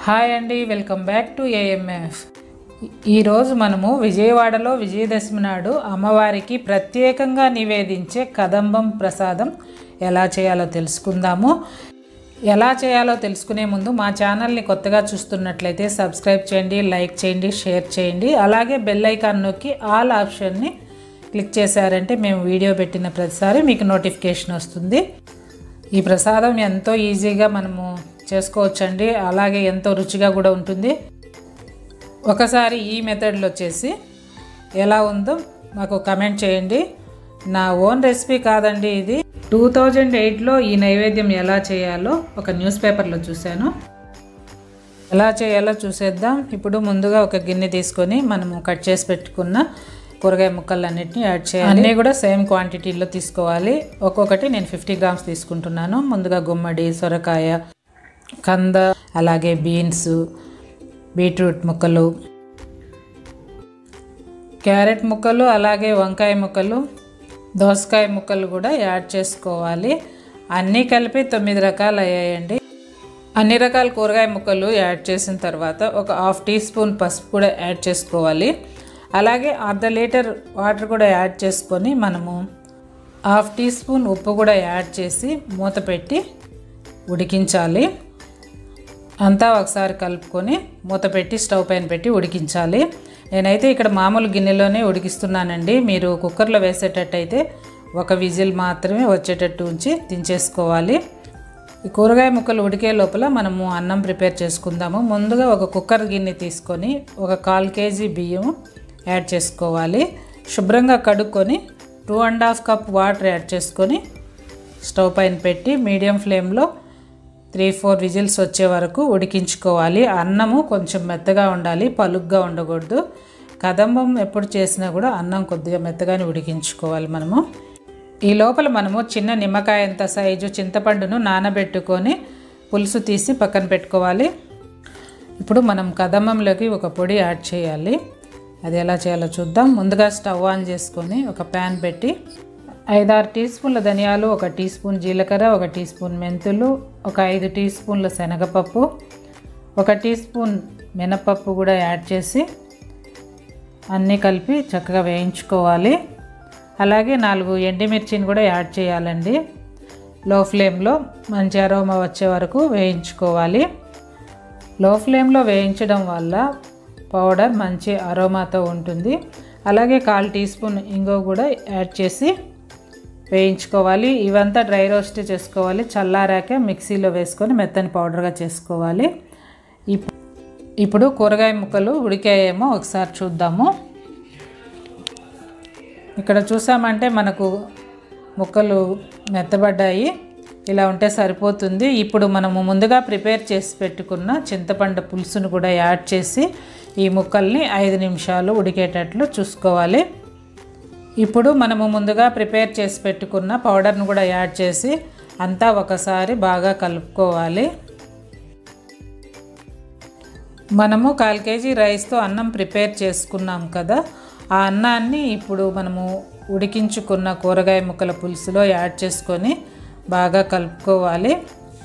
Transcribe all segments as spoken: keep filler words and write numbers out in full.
Hi అండి, welcome back to AMF. ఈరోజు మనము విజయవాడలో విజయదశమి నాడు అమ్మవారికి ప్రత్యేకంగా నివేదించే కదంబం ప్రసాదం ఎలా చేయాలో తెలుసుకుందాము. ఎలా చేయాలో తెలుసుకునే ముందు మా ఛానల్ని కొత్తగా చూస్తున్నట్లయితే సబ్స్క్రైబ్ చేయండి, లైక్ చేయండి, షేర్ చేయండి. అలాగే బెల్ ఐకాన్ నొక్కి ఆల్ ఆప్షన్ని క్లిక్ చేశారంటే మేము వీడియో పెట్టిన ప్రతిసారి మీకు నోటిఫికేషన్ వస్తుంది. ఈ ప్రసాదం ఎంతో ఈజీగా మనము చేసుకోవచ్చండి, అలాగే ఎంతో రుచిగా కూడా ఉంటుంది. ఒకసారి ఈ మెథడ్లో వచ్చేసి ఎలా ఉందో మాకు కమెంట్ చేయండి. నా ఓన్ రెసిపీ కాదండి ఇది. టూ థౌజండ్ ఎయిట్లో ఈ నైవేద్యం ఎలా చేయాలో ఒక న్యూస్ పేపర్లో చూశాను. ఎలా చేయాలో చూసేద్దాం. ఇప్పుడు ముందుగా ఒక గిన్నె తీసుకొని మనము కట్ చేసి పెట్టుకున్న కూరగాయ ముక్కలన్నిటిని యాడ్ చేయాలి. అన్నీ కూడా సేమ్ క్వాంటిటీలో తీసుకోవాలి. ఒక్కొక్కటి నేను ఫిఫ్టీ గ్రామ్స్ తీసుకుంటున్నాను. ముందుగా గుమ్మడి, సొరకాయ, కంద, అలాగే బీన్స్, బీట్రూట్ ముక్కలు, క్యారెట్ ముక్కలు, అలాగే వంకాయ ముక్కలు, దోసకాయ ముక్కలు కూడా యాడ్ చేసుకోవాలి. అన్నీ కలిపి తొమ్మిది రకాలు అయ్యాయండి. అన్ని రకాల కూరగాయ ముక్కలు యాడ్ చేసిన తర్వాత ఒక హాఫ్ టీ స్పూన్ పసుపు కూడా యాడ్ చేసుకోవాలి. అలాగే అర్ధ లీటర్ వాటర్ కూడా యాడ్ చేసుకొని మనము హాఫ్ టీ స్పూన్ ఉప్పు కూడా యాడ్ చేసి మూత పెట్టి ఉడికించాలి. అంతా ఒకసారి కలుపుకొని మూత పెట్టి స్టవ్ పైన పెట్టి ఉడికించాలి. నేనైతే ఇక్కడ మామూలు గిన్నెలోనే ఉడికిస్తున్నానండి. మీరు కుక్కర్లో వేసేటట్టయితే ఒక విజిల్ మాత్రమే వచ్చేటట్టు ఉంచి దించేసుకోవాలి. ఈ కూరగాయ ముక్కలు ఉడికే లోపల మనము అన్నం ప్రిపేర్ చేసుకుందాము. ముందుగా ఒక కుక్కర్ గిన్నె తీసుకొని ఒక కాల్ కేజీ బియ్యం యాడ్ చేసుకోవాలి. శుభ్రంగా కడుక్కొని two and half cup water add చేసుకొని స్టవ్ పైన పెట్టి మీడియం ఫ్లేమ్లో త్రీ ఫోర్ విజిల్స్ వచ్చే వరకు ఉడికించుకోవాలి. అన్నము కొంచెం మెత్తగా ఉండాలి, పలుగ్గా ఉండకూడదు. కదంబం ఎప్పుడు చేసినా కూడా అన్నం కొద్దిగా మెత్తగానే ఉడికించుకోవాలి మనము. ఈ లోపల మనము చిన్న నిమ్మకాయ అంత సైజు చింతపండును నానబెట్టుకొని పులుసు తీసి పక్కన పెట్టుకోవాలి. ఇప్పుడు మనం కదంబంలోకి ఒక పొడి యాడ్ చేయాలి. అది ఎలా చేయాలో చూద్దాం. ముందుగా స్టవ్ ఆన్ చేసుకొని ఒక ప్యాన్ పెట్టి ఐదారు టీ స్పూన్ల ధనియాలు, ఒక టీ స్పూన్ జీలకర్ర, ఒక టీ స్పూన్ మెంతులు, ఒక ఐదు టీ స్పూన్ల శనగపప్పు, ఒక టీ స్పూన్ మినపప్పు కూడా యాడ్ చేసి అన్నీ కలిపి చక్కగా వేయించుకోవాలి. అలాగే నాలుగు ఎండుమిర్చిని కూడా యాడ్ చేయాలండి. లో ఫ్లేమ్లో మంచి అరోమా వచ్చే వరకు వేయించుకోవాలి. లో ఫ్లేమ్లో వేయించడం వల్ల పౌడర్ మంచి అరోమాతో ఉంటుంది. అలాగే కాల్ టీ స్పూన్ ఇంగువ కూడా యాడ్ చేసి వేయించుకోవాలి. ఇవంతా డ్రై రోస్ట్ చేసుకోవాలి. చల్లారాక మిక్సీలో వేసుకొని మెత్తని పౌడర్గా చేసుకోవాలి. ఇప్పుడు కూరగాయ ముక్కలు ఉడికాయేమో ఒకసారి చూద్దాము. ఇక్కడ చూసామంటే మనకు ముక్కలు మెత్తబడ్డాయి. ఇలా ఉంటే సరిపోతుంది. ఇప్పుడు మనము ముందుగా ప్రిపేర్ చేసి పెట్టుకున్న చింతపండు పులుసును కూడా యాడ్ చేసి ఈ ముక్కల్ని ఐదు నిమిషాలు ఉడికేటట్లు చూసుకోవాలి. ఇప్పుడు మనము ముందుగా ప్రిపేర్ చేసి పెట్టుకున్న పౌడర్ను కూడా యాడ్ చేసి అంతా ఒకసారి బాగా కలుపుకోవాలి. మనము కాల్ కేజీ రైస్తో అన్నం ప్రిపేర్ చేసుకున్నాం కదా, ఆ అన్నాన్ని ఇప్పుడు మనము ఉడికించుకున్న కూరగాయ ముక్కల పులుసులో యాడ్ చేసుకొని బాగా కలుపుకోవాలి.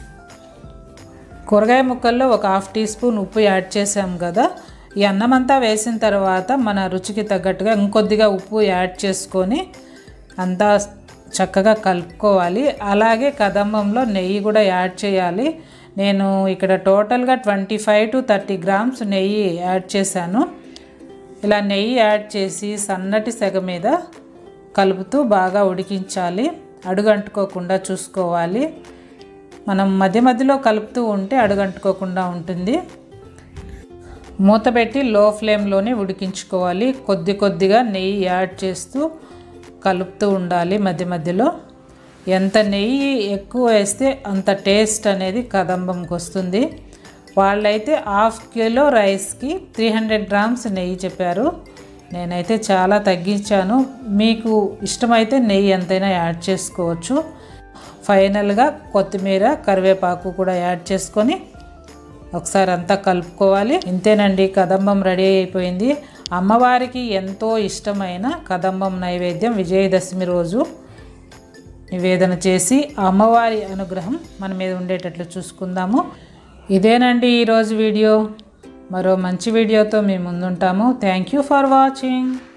కూరగాయ ముక్కల్లో ఒక హాఫ్ టీ స్పూన్ ఉప్పు యాడ్ చేసాం కదా, ఈ అన్నం అంతా వేసిన తర్వాత మన రుచికి తగ్గట్టుగా ఇంకొద్దిగా ఉప్పు యాడ్ చేసుకొని అంతా చక్కగా కలుపుకోవాలి. అలాగే కదంబంలో నెయ్యి కూడా యాడ్ చేయాలి. నేను ఇక్కడ టోటల్గా twenty five to thirty grams నెయ్యి యాడ్ చేశాను. ఇలా నెయ్యి యాడ్ చేసి సన్నటి సెగ మీద కలుపుతూ బాగా ఉడికించాలి. అడుగంటుకోకుండా చూసుకోవాలి. మనం మధ్య మధ్యలో కలుపుతూ ఉంటే అడుగంటుకోకుండా ఉంటుంది. మూత పెట్టి లో ఫ్లేమ్లోనే ఉడికించుకోవాలి. కొద్ది కొద్దిగా నెయ్యి యాడ్ చేస్తూ కలుపుతూ ఉండాలి మధ్య మధ్యలో. ఎంత నెయ్యి ఎక్కువ వేస్తే అంత టేస్ట్ అనేది కదంబంకి వస్తుంది. వాళ్ళైతే హాఫ్ కిలో రైస్కి త్రీ హండ్రెడ్ గ్రామ్స్ నెయ్యి చెప్పారు. నేనైతే చాలా తగ్గించాను. మీకు ఇష్టమైతే నెయ్యి ఎంతైనా యాడ్ చేసుకోవచ్చు. ఫైనల్గా కొత్తిమీర, కరివేపాకు కూడా యాడ్ చేసుకొని ఒకసారి అంతా కలుపుకోవాలి. ఇంతేనండి, కదంబం రెడీ అయిపోయింది. అమ్మవారికి ఎంతో ఇష్టమైన కదంబం నైవేద్యం విజయదశమి రోజు నివేదన చేసి అమ్మవారి అనుగ్రహం మన మీద ఉండేటట్లు చూసుకుందాము. ఇదేనండి ఈరోజు వీడియో. మరో మంచి వీడియోతో మీ ముందుంటాము. Thank you for watching.